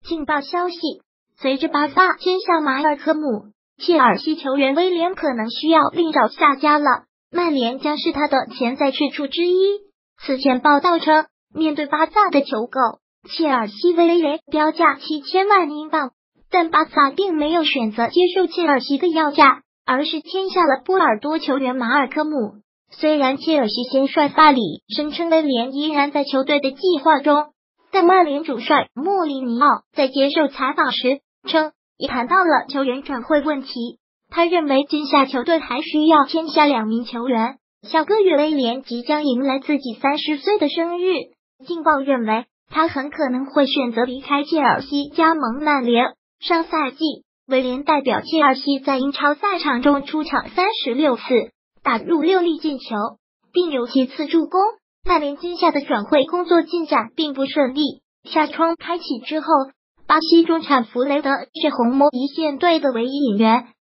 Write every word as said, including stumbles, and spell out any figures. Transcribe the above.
劲爆消息，随着巴萨签下马尔科姆，切尔西球员威廉可能需要另找下家了，曼联将是他的潜在去处之一。此前报道称，面对巴萨的求购，切尔西为威廉标价七千万英镑，但巴萨并没有选择接受切尔西的要价，而是签下了波尔多球员马尔科姆。虽然切尔西先帅萨里声称威廉依然在球队的计划中，但曼联主帅莫里尼奥在接受采访时称，也谈到了球员转会问题。他认为今夏球队还需要签下两名球员。下个月威廉即将迎来自己三十岁的生日，劲爆认为他很可能会选择离开切尔西加盟曼联。上赛季，威廉代表切尔西在英超赛场中出场三十六次，打入六粒进球，并有七次助攻。曼联今夏的转会工作进展并不顺利。夏窗开启之后，巴西中场弗雷德是红魔一线队的唯一引援，